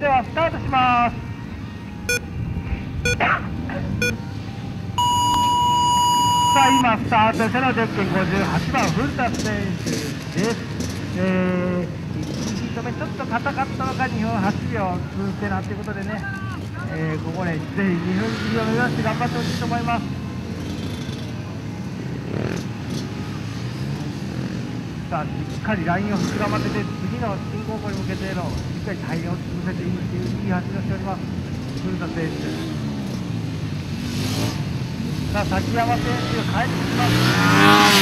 ではスタートします。さあ今スタートしたのはゼッケン58番古田選手です。1ヒート目ちょっと硬かったのか2分8秒通過なということでね、ここねぜひ2分切りを目指して頑張ってほしいと思います。さあしっかりラインを膨らませて次の進行方向に向けてのしっかりタイヤを潰せているといういい走りをしております古田選手。さあ崎山選手が帰ってきます。